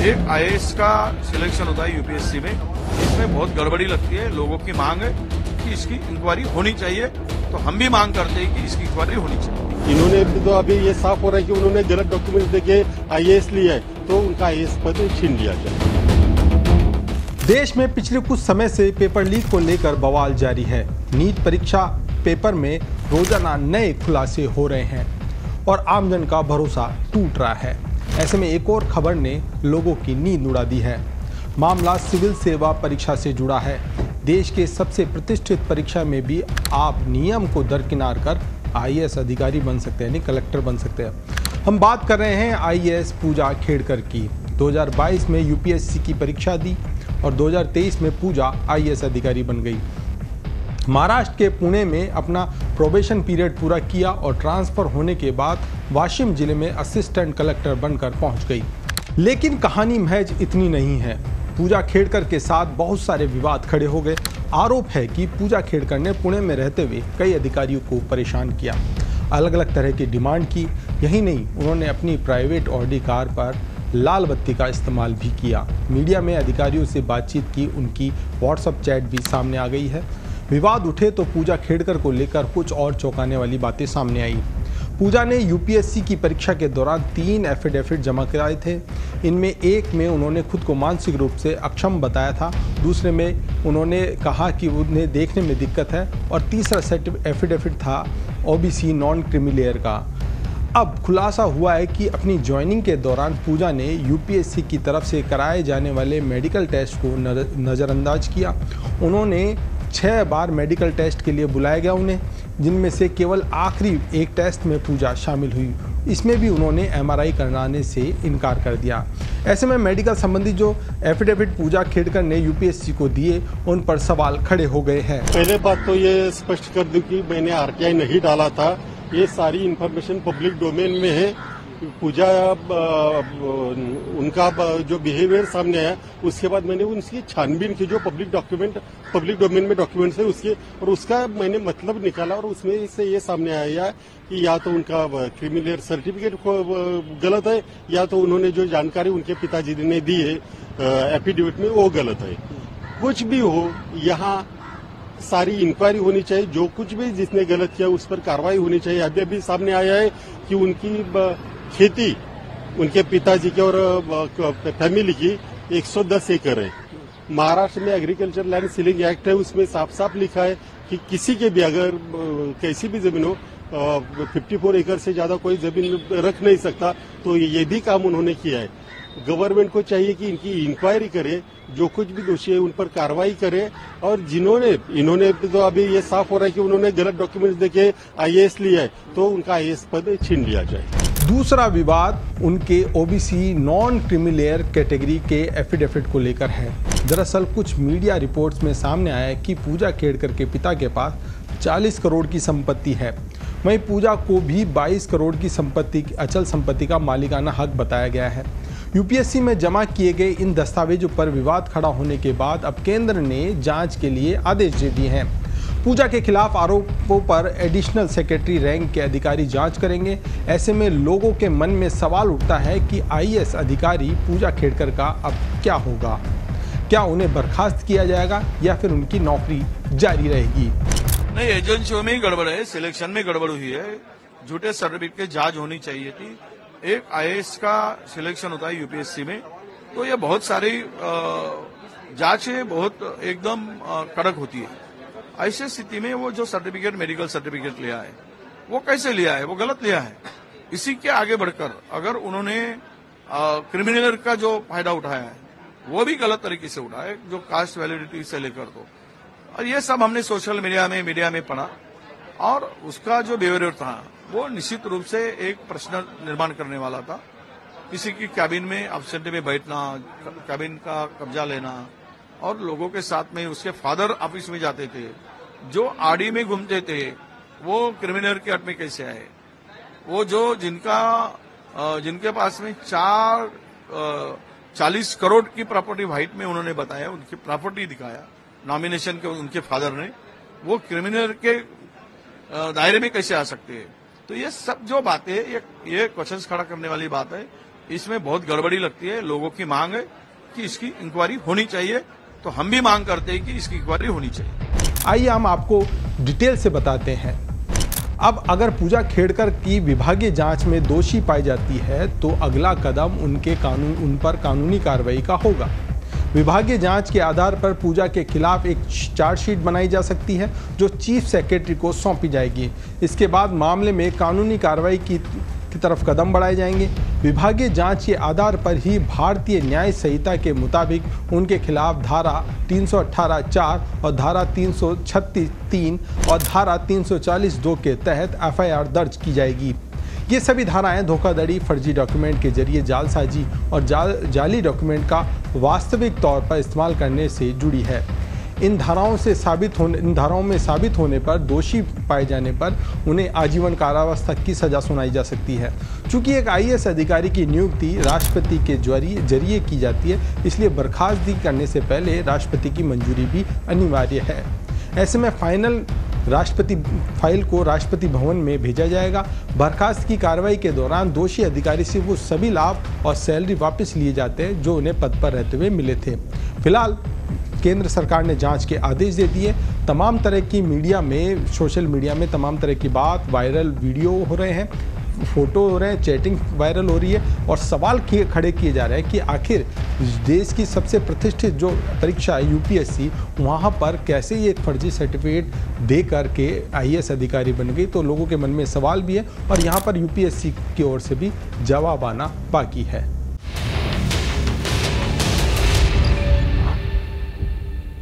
एक आईएएस का सिलेक्शन होता है यूपीएससी में, इसमें बहुत गड़बड़ी लगती है। लोगों की मांग है कि इसकी इंक्वायरी होनी चाहिए, तो हम भी मांग करते हैं कि इसकी इंक्वायरी होनी चाहिए। इन्होंने तो अभी ये साफ हो रहा है कि उन्होंने गलत डॉक्यूमेंट देके आईएएस लिया है, तो उनका आईएएस पद छीन लिया जाए। देश में पिछले कुछ समय से पेपर लीक को लेकर बवाल जारी है। नीट परीक्षा पेपर में रोजाना नए खुलासे हो रहे हैं और आमजन का भरोसा टूट रहा है। ऐसे में एक और खबर ने लोगों की नींद उड़ा दी है। मामला सिविल सेवा परीक्षा से जुड़ा है। देश के सबसे प्रतिष्ठित परीक्षा में भी आप नियम को दरकिनार कर आईएएस अधिकारी बन सकते हैं, यानी कलेक्टर बन सकते हैं। हम बात कर रहे हैं आईएएस पूजा खेड़कर की। 2022 में यूपीएससी की परीक्षा दी और 2023 में पूजा आईएएस अधिकारी बन गई। महाराष्ट्र के पुणे में अपना प्रोबेशन पीरियड पूरा किया और ट्रांसफर होने के बाद वाशिम जिले में असिस्टेंट कलेक्टर बनकर पहुंच गई। लेकिन कहानी महज इतनी नहीं है। पूजा खेड़कर के साथ बहुत सारे विवाद खड़े हो गए। आरोप है कि पूजा खेड़कर ने पुणे में रहते हुए कई अधिकारियों को परेशान किया, अलग अलग तरह की डिमांड की। यही नहीं, उन्होंने अपनी प्राइवेट ऑडी कार पर लाल बत्ती का इस्तेमाल भी किया। मीडिया में अधिकारियों से बातचीत की उनकी व्हाट्सएप चैट भी सामने आ गई है। विवाद उठे तो पूजा खेड़कर को लेकर कुछ और चौंकाने वाली बातें सामने आई। पूजा ने यूपीएससी की परीक्षा के दौरान 3 एफिडेविट जमा कराए थे। इनमें एक में उन्होंने खुद को मानसिक रूप से अक्षम बताया था, दूसरे में उन्होंने कहा कि उन्हें देखने में दिक्कत है और तीसरा सेट एफिडेविट था ओबीसी नॉन क्रीमी का। अब खुलासा हुआ है कि अपनी ज्वाइनिंग के दौरान पूजा ने यूपीएससी की तरफ से कराए जाने वाले मेडिकल टेस्ट को नज़रअंदाज किया। उन्होंने 6 बार मेडिकल टेस्ट के लिए बुलाया गया उन्हें, जिनमें से केवल आखिरी एक टेस्ट में पूजा शामिल हुई। इसमें भी उन्होंने एमआरआई कराने से इनकार कर दिया। ऐसे में मेडिकल संबंधी जो एफिडेविट पूजा खेड़कर ने यूपीएससी को दिए, उन पर सवाल खड़े हो गए हैं। पहले बात तो ये स्पष्ट कर दूं कि मैंने आरटीआई नहीं डाला था। ये सारी इंफॉर्मेशन पब्लिक डोमेन में है। पूजा उनका जो बिहेवियर सामने आया, उसके बाद मैंने उनकी छानबीन की, जो पब्लिक डोमेन में डॉक्यूमेंट्स है उसके, और उसका मैंने मतलब निकाला और उसमें से ये सामने आया कि या तो उनका क्रिमिनल सर्टिफिकेट गलत है, या तो उन्होंने जो जानकारी उनके पिताजी ने दी है एफिडेविट में वो गलत है। कुछ भी हो, यहाँ सारी इंक्वायरी होनी चाहिए। जो कुछ भी जिसने गलत किया उस पर कार्रवाई होनी चाहिए। अभी सामने आया है कि उनकी खेती उनके पिताजी के और फैमिली की 110 एकड़ है। महाराष्ट्र में एग्रीकल्चर लैंड सीलिंग एक्ट है, उसमें साफ साफ लिखा है कि किसी के भी अगर कैसी भी जमीन हो 54 एकड़ से ज्यादा कोई जमीन रख नहीं सकता। तो ये भी काम उन्होंने किया है। गवर्नमेंट को चाहिए कि इनकी इंक्वायरी करे, जो कुछ भी दोषी है उन पर कार्रवाई करे, और इन्होंने तो अभी ये साफ हो रहा है कि उन्होंने गलत डॉक्यूमेंट्स देके आईएएस लिया है, तो उनका आईएएस पद छीन लिया जाए। दूसरा विवाद उनके ओबीसी नॉन क्रीमी कैटेगरी के एफिडेविट को लेकर है। दरअसल कुछ मीडिया रिपोर्ट्स में सामने आया है कि पूजा खेड़कर के पिता के पास 40 करोड़ की संपत्ति है। वहीं पूजा को भी 22 करोड़ की अचल संपत्ति का मालिकाना हक बताया गया है। यूपीएससी में जमा किए गए इन दस्तावेजों पर विवाद खड़ा होने के बाद अब केंद्र ने जांच के लिए आदेश दे दिए हैं। पूजा के खिलाफ आरोपों पर एडिशनल सेक्रेटरी रैंक के अधिकारी जांच करेंगे। ऐसे में लोगों के मन में सवाल उठता है कि आईएएस अधिकारी पूजा खेड़कर का अब क्या होगा? क्या उन्हें बर्खास्त किया जाएगा या फिर उनकी नौकरी जारी रहेगी? नहीं, एजेंसियों में ही गड़बड़ है, सिलेक्शन में गड़बड़ हुई है। झूठे सर्टिफिकेट की जांच होनी चाहिए थी। एक आईएएस का सिलेक्शन होता है यूपीएससी में, तो ये बहुत सारी जांचें बहुत एकदम कड़क होती है। ऐसी स्थिति में वो जो सर्टिफिकेट, मेडिकल सर्टिफिकेट लिया है, वो कैसे लिया है? वो गलत लिया है। इसी के आगे बढ़कर अगर उन्होंने क्रिमिनल का जो फायदा उठाया है, वो भी गलत तरीके से उठाया है, जो कास्ट वैलिडिटी से लेकर तो, और ये सब हमने सोशल मीडिया में पढ़ा, और उसका जो बिहेवियर था वो निश्चित रूप से एक प्रश्न निर्माण करने वाला था। किसी की कैबिन में एब्सेंटी में बैठना, कैबिन का कब्जा लेना, और लोगों के साथ में उसके फादर ऑफिस में जाते थे, जो आड़ी में घूमते थे, वो क्रिमिनल के हट में कैसे आए? वो जो जिनके पास में 40 करोड़ की प्रॉपर्टी व्हाइट में उन्होंने बताया, उनकी प्रॉपर्टी दिखाया नॉमिनेशन के उनके फादर ने, वो क्रिमिनल के दायरे में कैसे आ सकते हैं? तो ये सब जो बातें, ये क्वेश्चंस खड़ा करने वाली बात है। इसमें बहुत गड़बड़ी लगती है। लोगों की मांग है कि इसकी इंक्वायरी होनी चाहिए, तो हम भी मांग करते हैं कि इसकी इंक्वायरी होनी चाहिए। आइए हम आपको डिटेल से बताते हैं। अब अगर पूजा खेड़कर की विभागीय जांच में दोषी पाई जाती है तो अगला कदम उन पर कानूनी कार्रवाई का होगा। विभागीय जांच के आधार पर पूजा के खिलाफ एक चार्जशीट बनाई जा सकती है जो चीफ सेक्रेटरी को सौंपी जाएगी। इसके बाद मामले में कानूनी कार्रवाई की तरफ कदम बढ़ाए जाएंगे। विभागीय जांच के आधार पर ही भारतीय न्याय संहिता के मुताबिक उनके खिलाफ धारा 318(4) और धारा 336(3) और धारा 340(2) के तहत एफआईआर दर्ज की जाएगी। ये सभी धाराएं धोखाधड़ी, फर्जी डॉक्यूमेंट के जरिए जालसाजी और जाली डॉक्यूमेंट का वास्तविक तौर पर इस्तेमाल करने से जुड़ी है। इन धाराओं में साबित होने पर दोषी पाए जाने पर उन्हें आजीवन कारावास तक की सजा सुनाई जा सकती है। चूंकि एक आईएएस अधिकारी की नियुक्ति राष्ट्रपति के जरिए की जाती है, इसलिए बर्खास्तगी करने से पहले राष्ट्रपति की मंजूरी भी अनिवार्य है। ऐसे में फाइल को राष्ट्रपति भवन में भेजा जाएगा। बर्खास्त की कार्रवाई के दौरान दोषी अधिकारी से वो सभी लाभ और सैलरी वापस लिए जाते हैं जो उन्हें पद पर रहते हुए मिले थे। फिलहाल केंद्र सरकार ने जांच के आदेश दे दिए। तमाम तरह की सोशल मीडिया में तमाम तरह की बात, वायरल वीडियो हो रहे हैं, फोटो हो रहे हैं, चैटिंग वायरल हो रही है और सवाल खड़े किए जा रहे हैं कि आखिर देश की सबसे प्रतिष्ठित जो परीक्षा है यूपीएससी, वहाँ पर कैसे ये एक फर्जी सर्टिफिकेट दे करके आईएएस अधिकारी बन गई। तो लोगों के मन में सवाल भी है और यहाँ पर यूपीएससी की ओर से भी जवाब आना बाकी है।